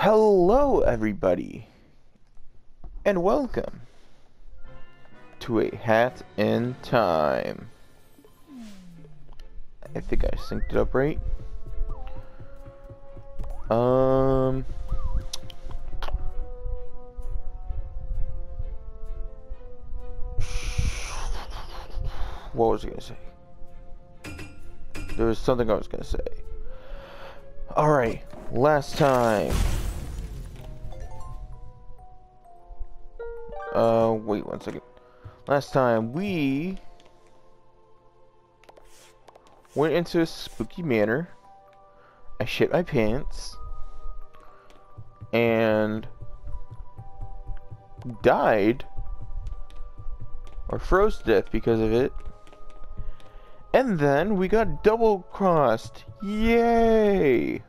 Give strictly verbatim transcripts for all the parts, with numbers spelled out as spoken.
Hello, everybody, and welcome to A Hat in Time. I think I synced it up right. Um, what was I gonna say? There was something I was gonna say. All right, last time. Uh, wait one second. Last time we went into a spooky manor. I shit my pants and died or froze to death because of it. And then we got double crossed. Yay!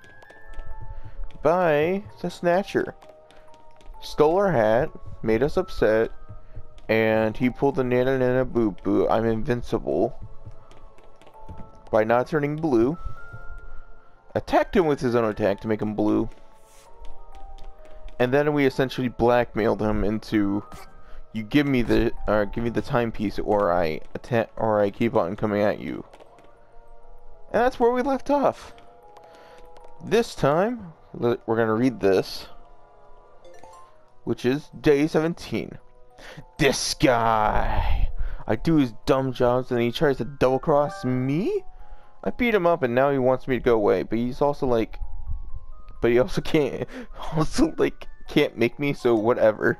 By the Snatcher. Stole our hat, made us upset, and he pulled the nana nana boo boo. I'm invincible. By not turning blue. Attacked him with his own attack to make him blue. And then we essentially blackmailed him into, you give me the uh, give me the timepiece or I attack or I keep on coming at you. And that's where we left off. This time we're gonna read this, which is day seventeen. This guy, I do his dumb jobs and he tries to double cross me. I beat him up and now he wants me to go away, but he's also like, but he also can't, also like can't make me, so whatever.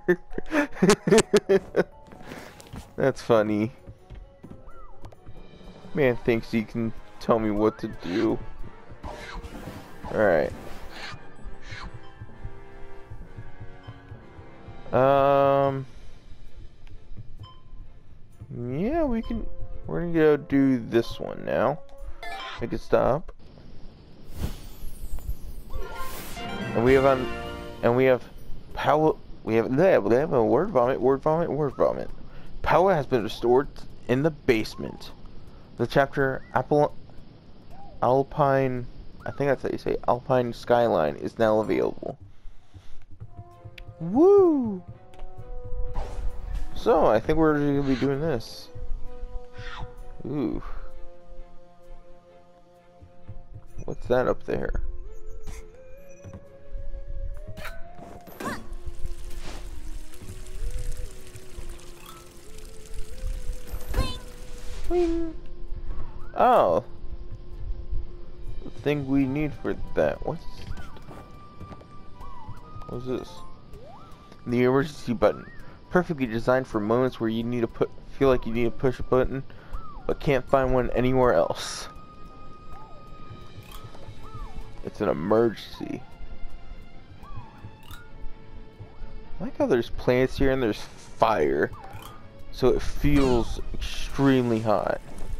That's funny. Man thinks he can tell me what to do. Alright. Um. Yeah, we can. We're gonna go do this one now. Make it stop. And we have on. And we have. Power. We have. They have, they have a word vomit. Word vomit. Word vomit. Power has been restored in the basement. The chapter Apple. Alpine. I think that's how you say. Alpine Skyline is now available. Woo! So, I think we're going to be doing this. Ooh. What's that up there? Wing. Oh. The thing we need for that. What's... What's this? The emergency button. Perfectly designed for moments where you need to put feel like you need to push a button but can't find one anywhere else. It's an emergency. I like how there's plants here and there's fire, so it feels extremely hot.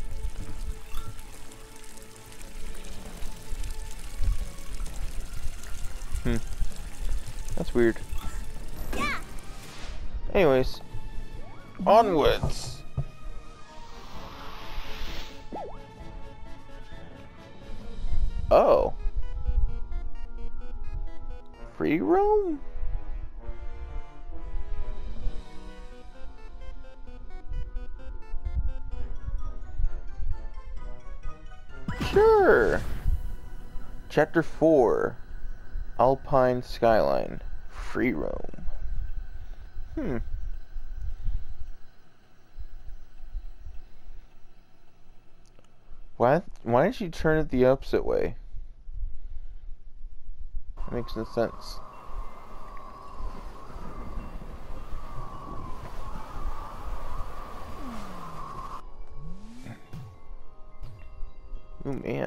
Hmm. That's weird. Anyways, onwards. Oh. Free roam? Sure. Chapter four. Alpine Skyline. Free roam. Hmm. Why, why did she turn it the opposite way? That makes no sense. Oh man.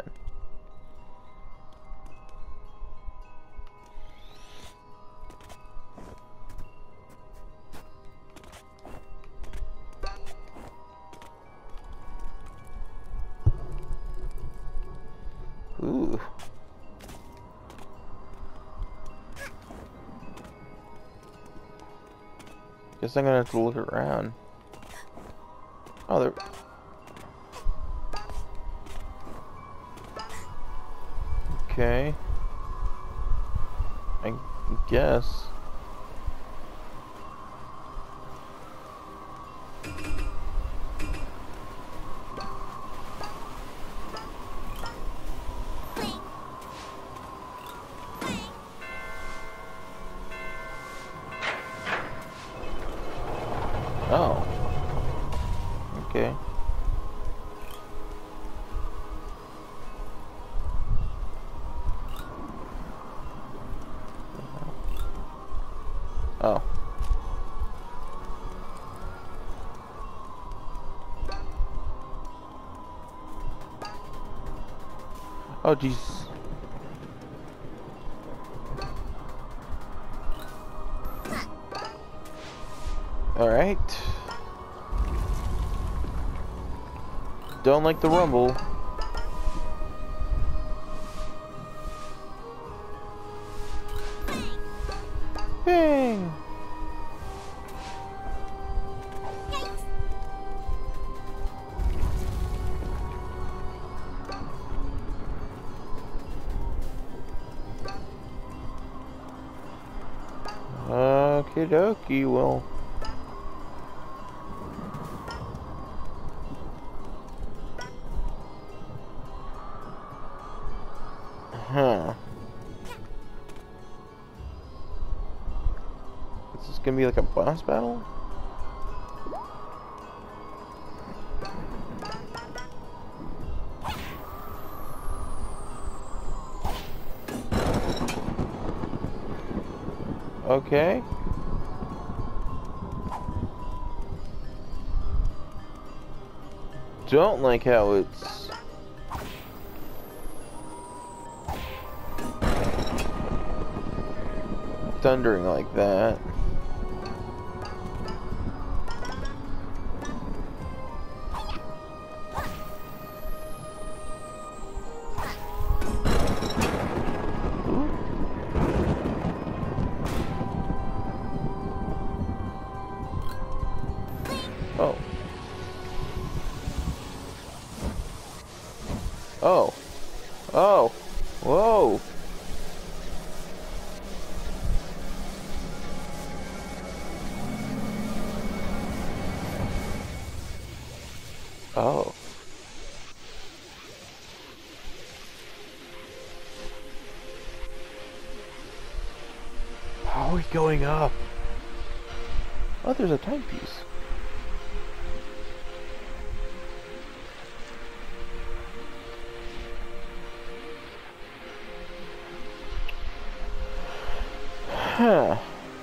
Ooh. Guess I'm gonna have to look around. Oh, there. Okay. I guess. Oh. Okay. Oh. Oh, jeez. All right. Don't like the rumble. Bang! Okie dokie, well. Huh. Is this gonna be like a boss battle? Okay. Don't like how it's thundering like that. Oh. Oh. Oh. Whoa. Oh. How are we going up? Oh, there's a timepiece. Huh.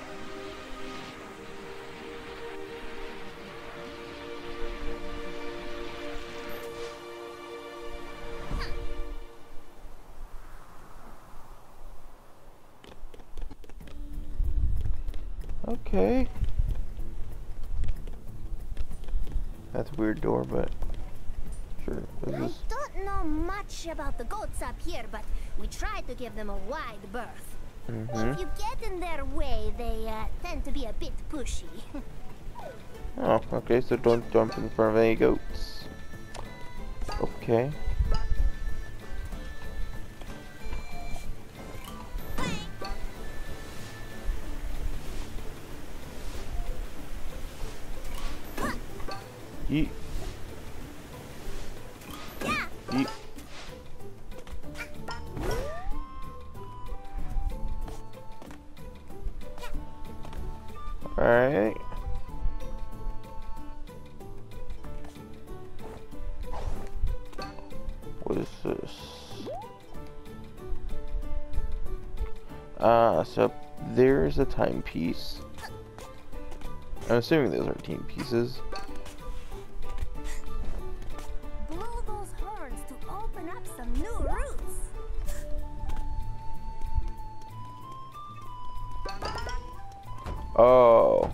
Okay. That's a weird door, but sure. I don't know much about the goats up here, but we try to give them a wide berth. Mm-hmm. If you get in their way, they uh, tend to be a bit pushy. Oh, okay, so don't jump in front of any goats. Okay. Yeet. Yeet. Alright. What is this? Ah, so there's a timepiece. I'm assuming those are timepieces. Blow those horns to open up some new routes. Oh.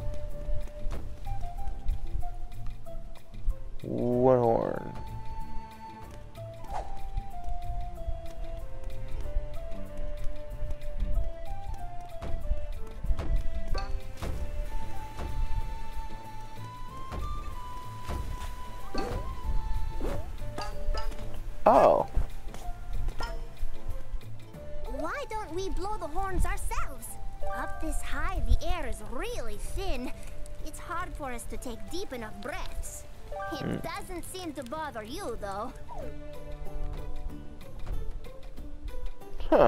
One horn. Why don't about we blow the horns ourselves? Up this high, the air is really thin. It's hard for us to take deep enough breaths. It mm. doesn't seem to bother you, though. Huh.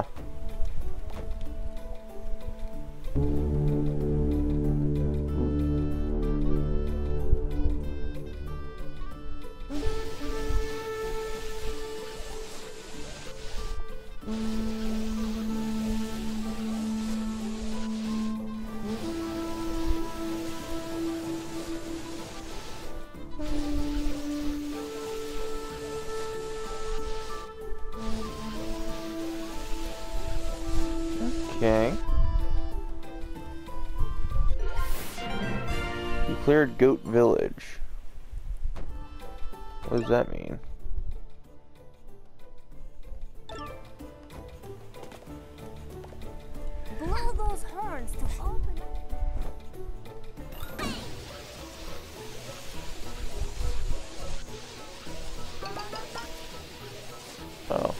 Okay. You cleared Goat Village. What does that mean? Blow those horns to open up. Oh.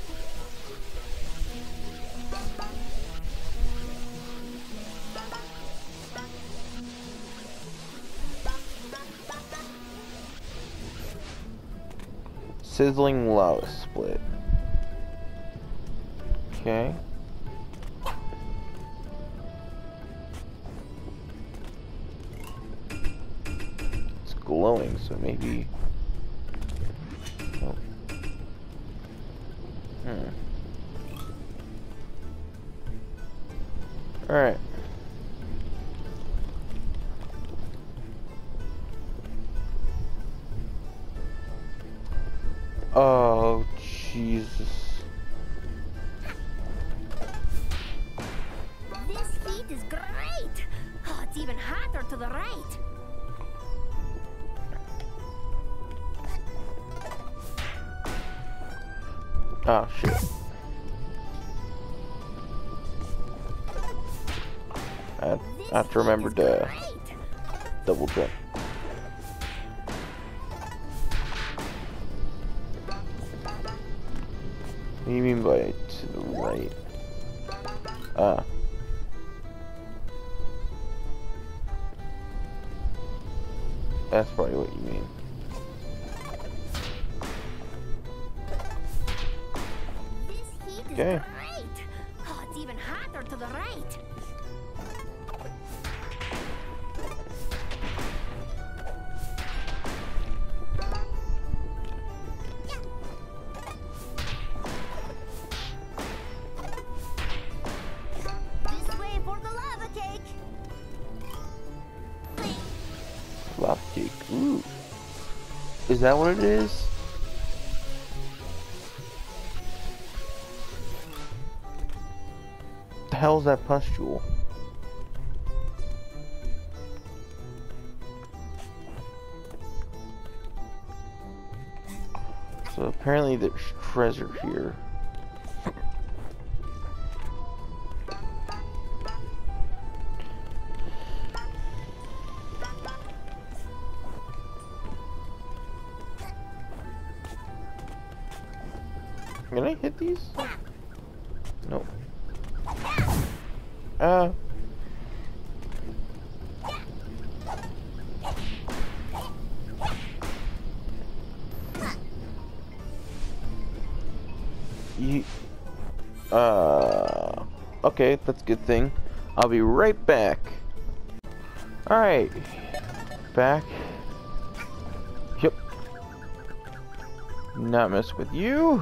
Sizzling lava split. Okay. It's glowing, so maybe. Oh. Hmm. All right. Oh, Jesus. This heat is great. Oh, it's even hotter to the right. Oh, shit. I have to remember to double jump. What do you mean by to the right? Ah. That's probably what you mean. This heat Okay. is great. Oh, it's even hotter to the right. This way for the lava cake. Lava cake. Ooh. Is that what it is? The hell is that pustule? So apparently there's treasure here. Can I hit these? Nope. Uh. You. Uh. Okay, that's a good thing. I'll be right back. Alright. Back. Yep. Not mess with you.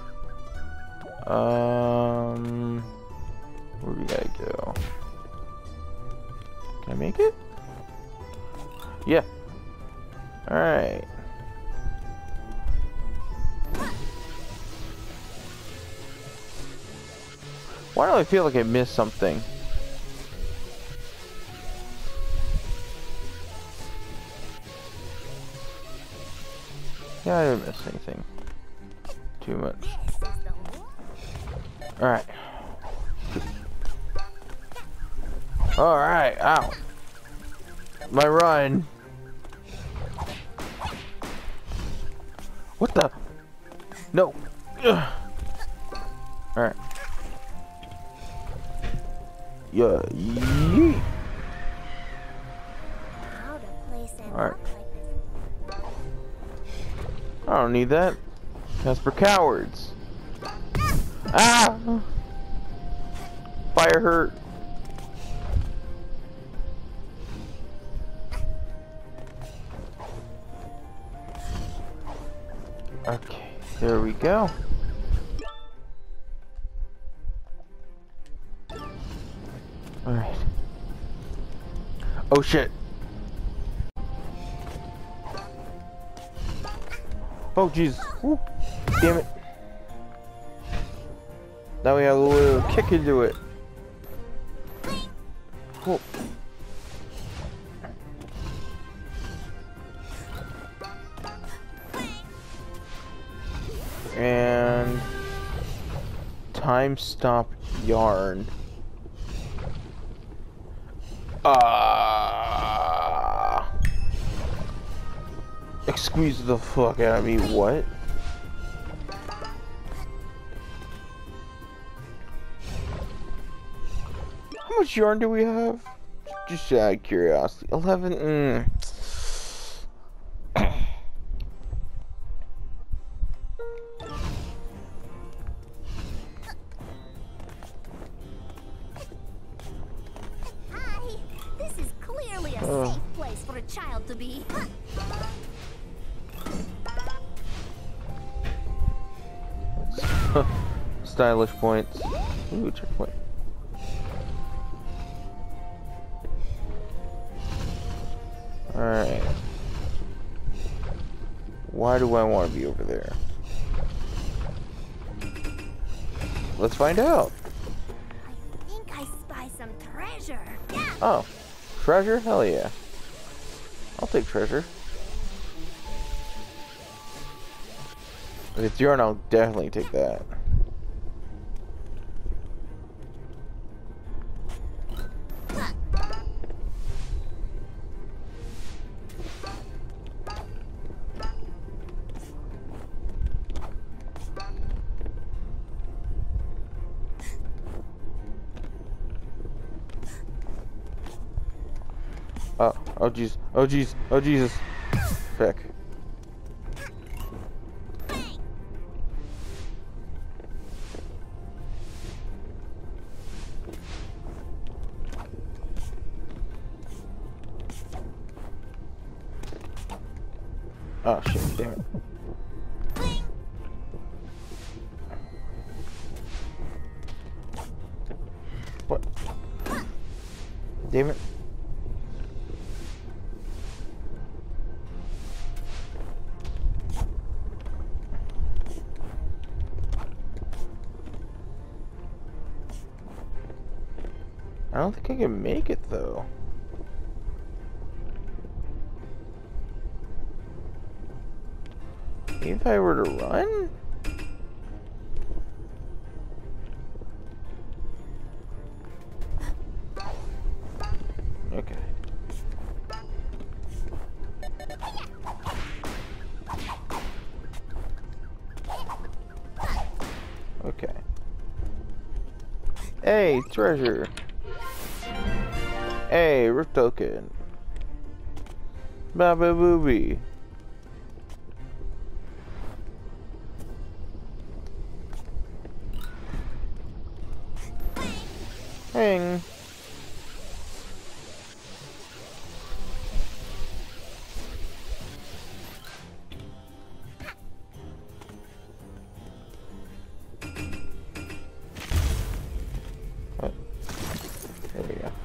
Um, where do we gotta go? Can I make it? Yeah. Alright. Why do I feel like I missed something? Yeah, I didn't miss anything. Too much. Alright. Alright, ow. My run. What the? No. Alright. Yeah, yeet. How to place an Alright. lock like this. I don't need that. That's for cowards. Ah! Fire hurt. Okay, there we go. Alright. Oh shit. Oh jeez. Woo. Damn it. Now we have a little kick into it. Cool. And time stop yarn. Ah. Squeeze the fuck out of me. What? How much yarn do we have? Just out of curiosity. Eleven. Mm. Hi. This is clearly a Oh. safe place for a child to be. Stylish points. Ooh, checkpoint. Alright. Why do I want to be over there? Let's find out. I think I spy some treasure. Yeah. Oh. Treasure? Hell yeah. I'll take treasure. If it's yarn, I'll definitely take that. Oh, oh jeez, oh jeez, oh Jesus. Frick. Oh shit, damn it. What? Damn it. I don't think I can make it though. Maybe if I were to run? Okay. Okay. Hey, treasure. Hey, Rift Token. Baba Booby. Hang. What? There we go.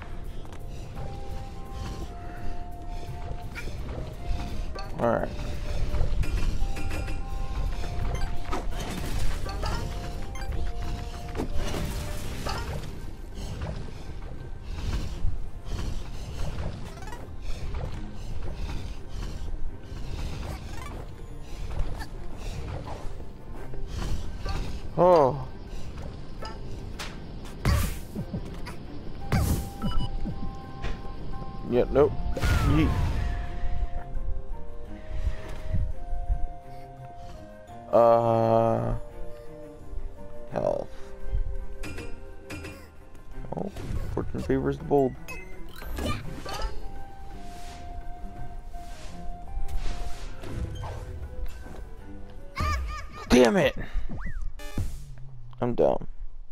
Alright. Oh. Yeah, nope. Yeet. Uh, health. Oh, for Fortune favors the bold. Damn it! I'm dumb.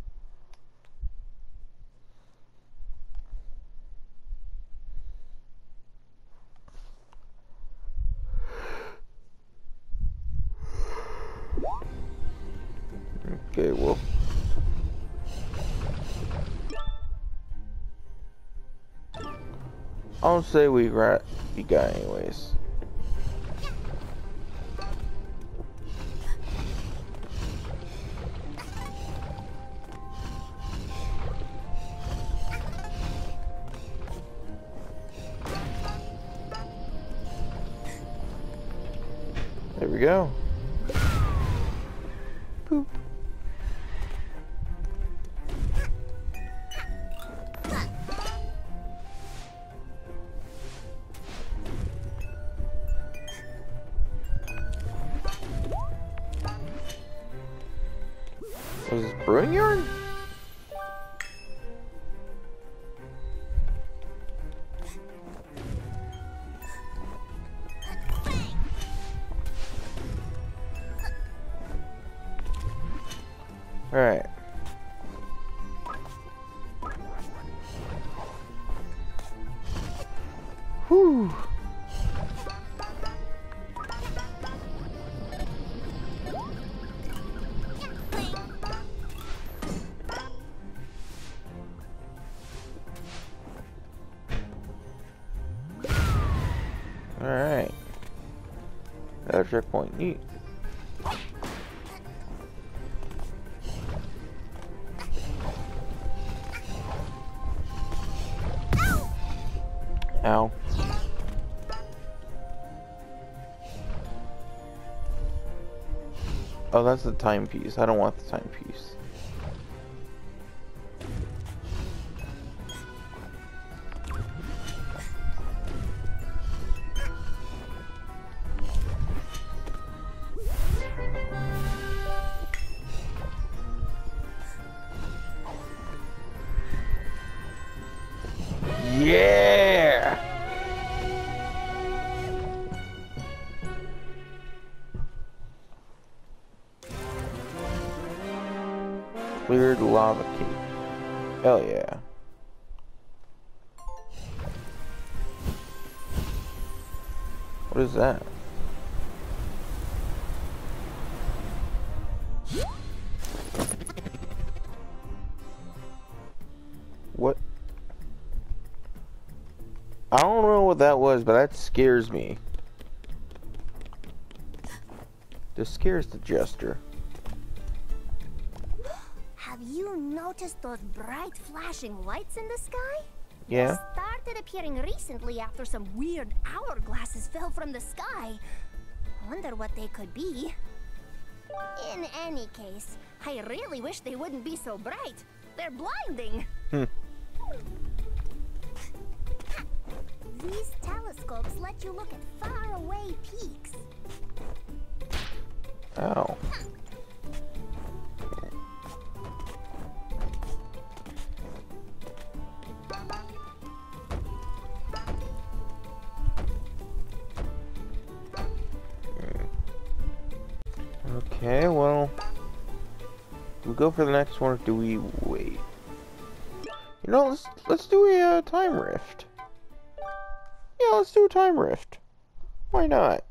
Okay, well. I'll say we got you got anyways. There we go. Poop. Was this brewing yarn? Alright. Whew. Alright. Another checkpoint. Neat. Ow. Oh, that's the timepiece. I don't want the timepiece. Yeah! Cleared lava cake. Hell yeah. What is that? What? I don't know what that was, but that scares me. This scares the jester. Have you noticed those bright flashing lights in the sky? Yeah. They started appearing recently after some weird hourglasses fell from the sky. Wonder what they could be. In any case, I really wish they wouldn't be so bright. They're blinding. Hmm. These telescopes let you look at faraway peaks. Ow. Okay, well, do we go for the next one or do we wait? You know, let's let's do a uh, time rift. Yeah, let's do a time rift. Why not?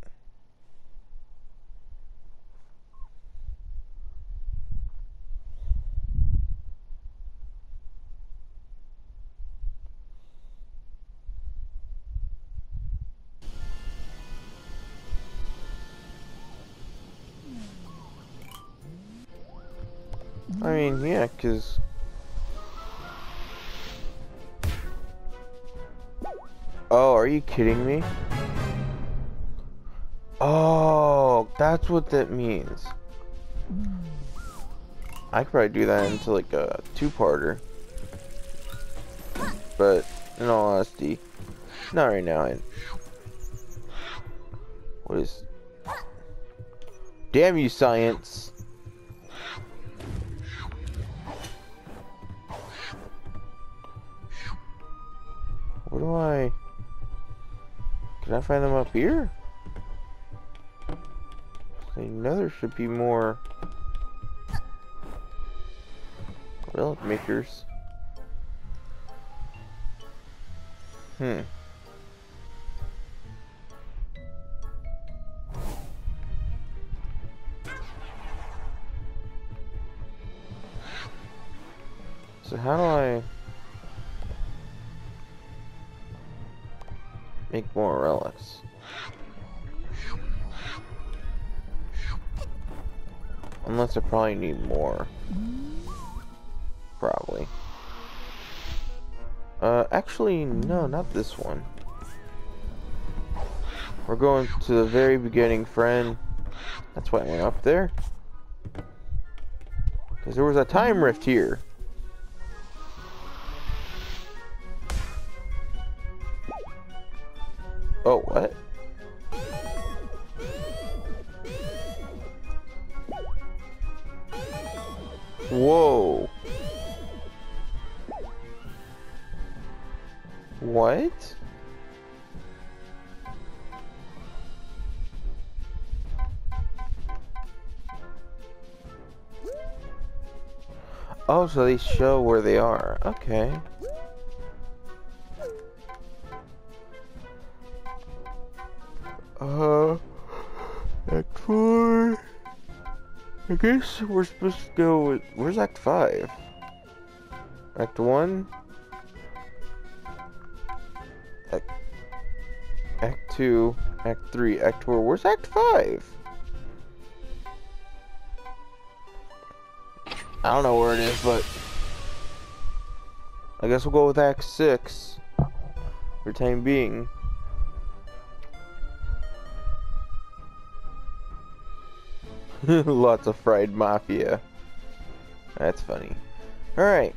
I mean, yeah, cause oh, are you kidding me? Oh, that's what that means. I could probably do that into like a two-parter. But in all honesty, not right now. I... What is? Damn you, science! What do I... Can I find them up here? I know there should be more relic makers. Hmm. So how do I make more relics? Unless I probably need more. Probably. Uh, actually, no, not this one. We're going to the very beginning, friend. That's why I went up there. Because there was a time rift here. Oh, what? Whoa. What? Oh, so they show where they are. Okay. Uh, Act four. I guess we're supposed to go with, where's Act five? Act one? Act, Act two, Act three, Act four, where's Act five? I don't know where it is, but I guess we'll go with Act six for the time being. Lots of fried mafia. That's funny. Alright.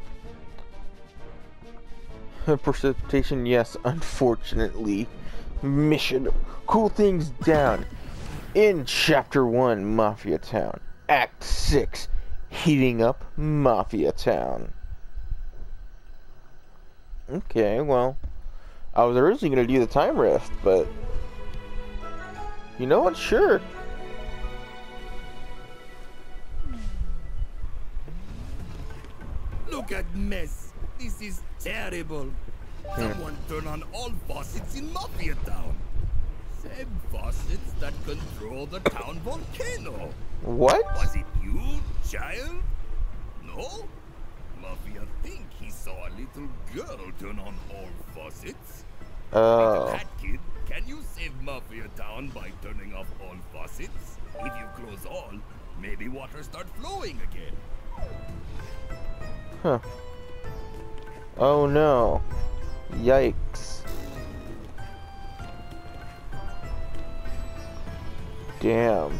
Precipitation, yes, unfortunately. Mission. Cool things down. In Chapter one, Mafia Town. Act six, Heating Up Mafia Town. Okay, well, I was originally going to do the time rift, but you know what? Sure. Look at mess. This is terrible. Someone turn on all faucets in Mafia Town. Same faucets that control the town volcano. What? Was it you, child? No? Mafia think he saw a little girl turn on all faucets. Oh. Little hat kid, can you save Mafia Town by turning off all faucets? If you close all, maybe water start flowing again. Huh. Oh no. Yikes. Damn.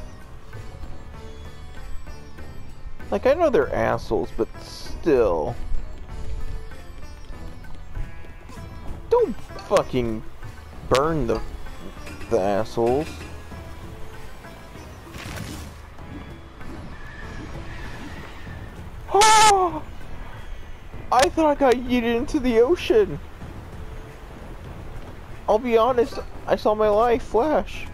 Like, I know they're assholes, but still. Don't fucking burn the, the assholes. Oh! I thought I got yeeted into the ocean. I'll be honest, I saw my life flash.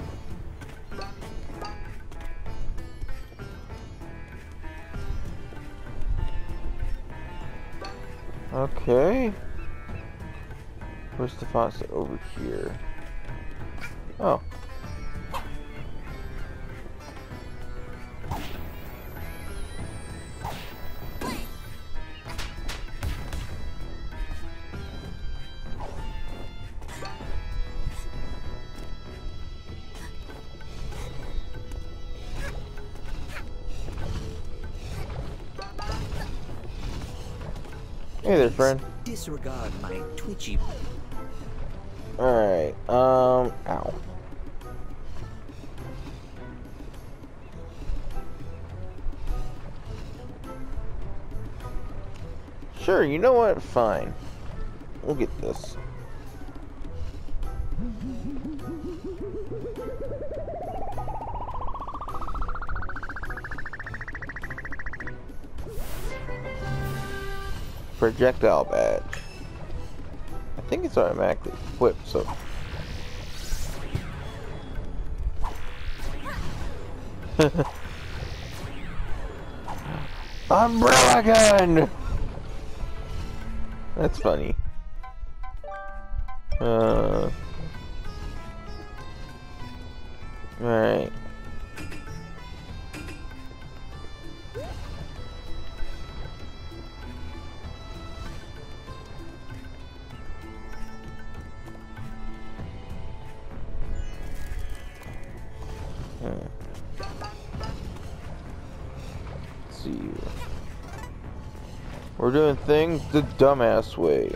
Okay. Where's the faucet? Over here. Oh. Hey there, friend. Disregard my twitchy. Alright, um, ow. Sure, you know what? Fine. We'll get this. Projectile badge. I think it's automatically equipped, so. Umbrella gun! That's funny. Uh. Alright. See, we're doing things the dumbass way.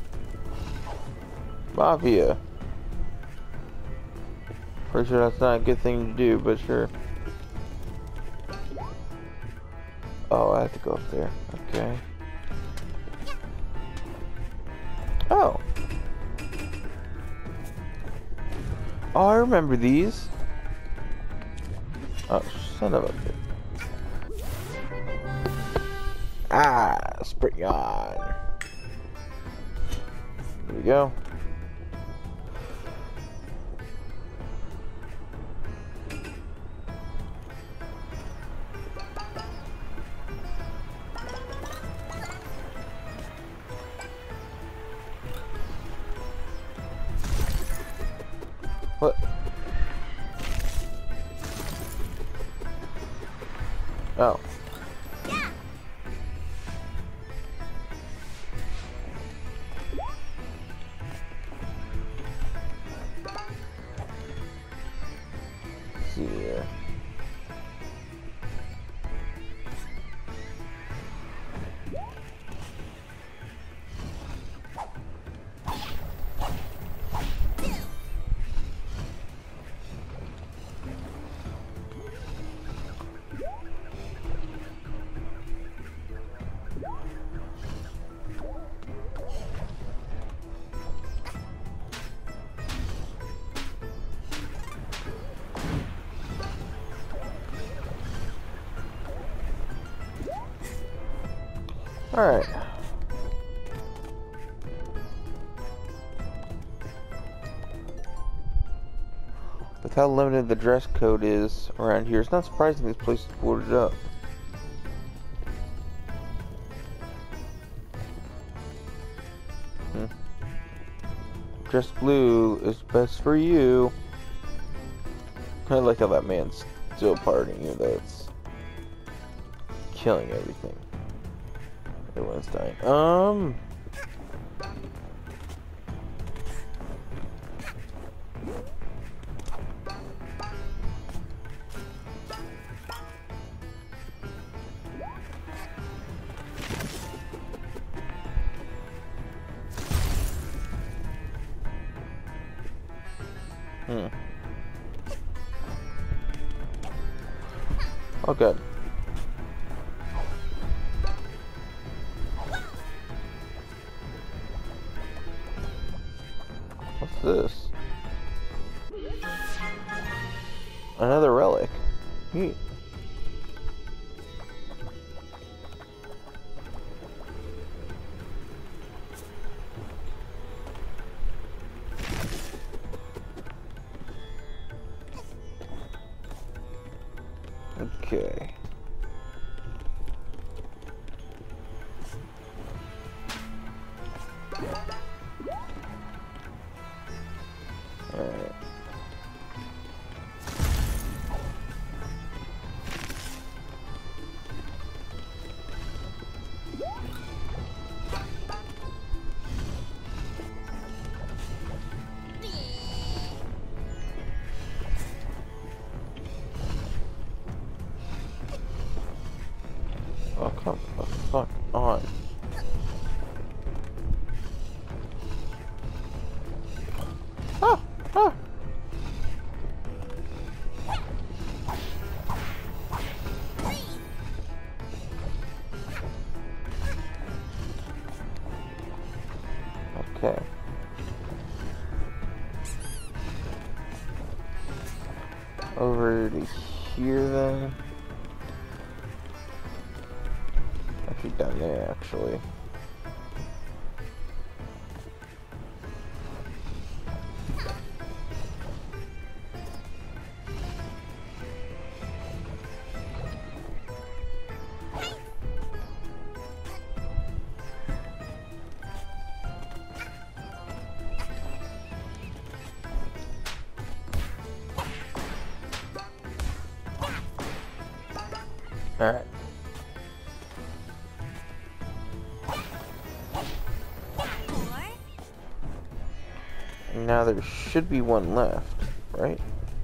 Mafia. Pretty sure that's not a good thing to do, but sure. Oh, I have to go up there. Okay. Oh. Oh, I remember these. Oh, son of a bitch. Ah, spring on. There we go. What? Oh. See here. Alright. With how limited the dress code is around here, it's not surprising this place is boarded up. Hmm. Dress blue is best for you. I like how that man's still partying, even though it's killing everything. Everyone's dying. Um. Hmm. Oh, good. What's this? Another relic. Neat. Okay. Alright. Oh, come the fuck on. Ah! Ah! Okay. Over to here then. Actually down there actually. Alright. Now there should be one left, right?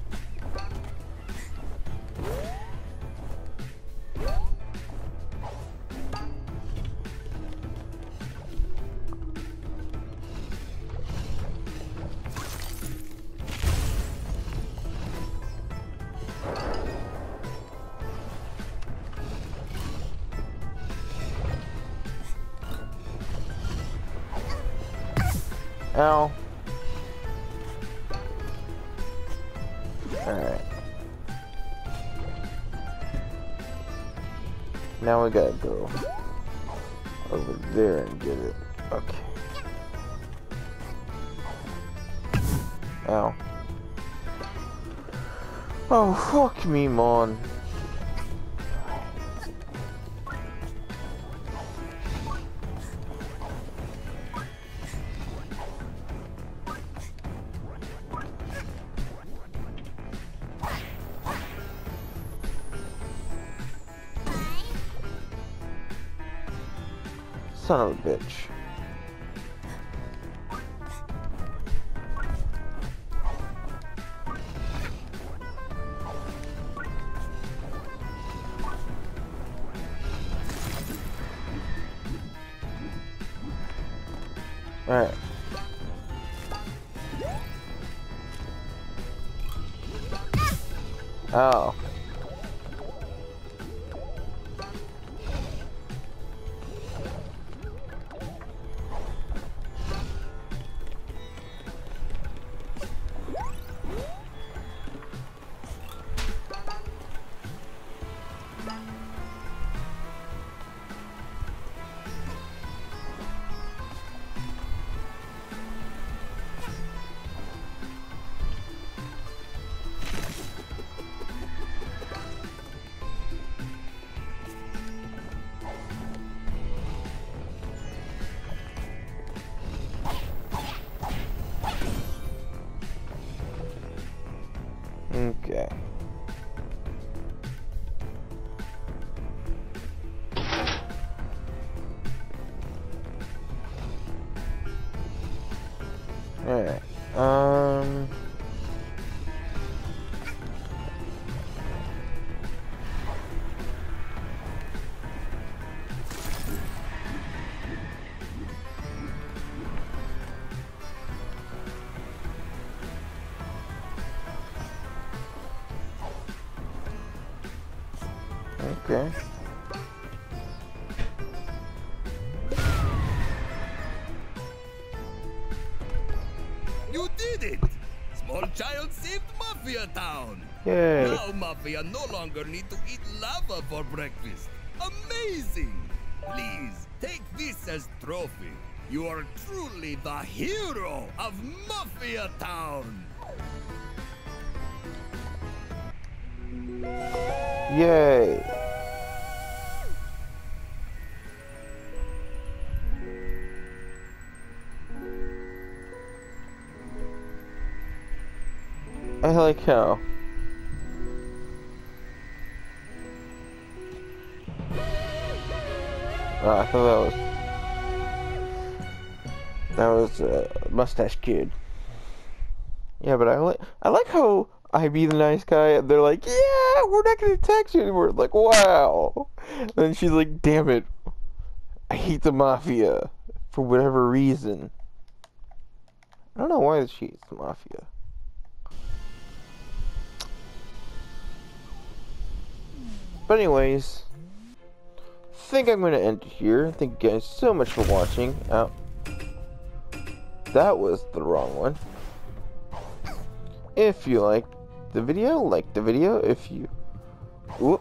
Ow. Alright. Now we gotta go over there and get it. Okay. Ow. Oh, fuck me, man. Son of a bitch. Alright. Oh. Okay. Alright. Um Okay. You did it! Small child saved Mafia Town! Yay. Now Mafia no longer need to eat lava for breakfast. Amazing! Please, take this as trophy. You are truly the hero of Mafia Town! Yay. I like how oh, I thought that was that was a uh, mustache kid. Yeah, but I like I like how I be the nice guy and they're like, yeah, we're not gonna text you anymore. Like, wow. And then she's like, damn it, I hate the mafia for whatever reason. I don't know why she hates the mafia. But anyways, I think I'm going to end it here. Thank you guys so much for watching. Oh, that was the wrong one. If you liked the video, like the video. If you, whoop.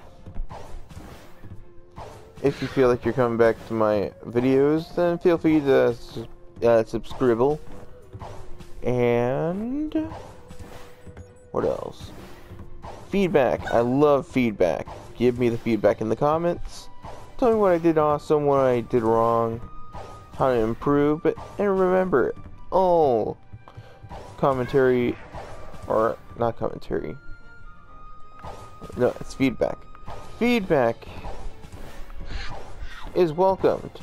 If you feel like you're coming back to my videos, then feel free to uh, subscribe. And what else? Feedback. I love feedback. Give me the feedback in the comments. Tell me what I did awesome, what I did wrong, how to improve. But and remember, oh, commentary, or not commentary. No, it's feedback. Feedback is welcomed.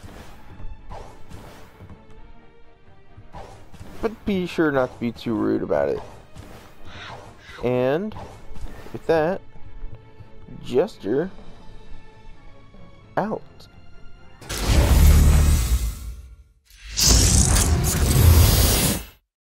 But be sure not to be too rude about it. And with that, Jester out.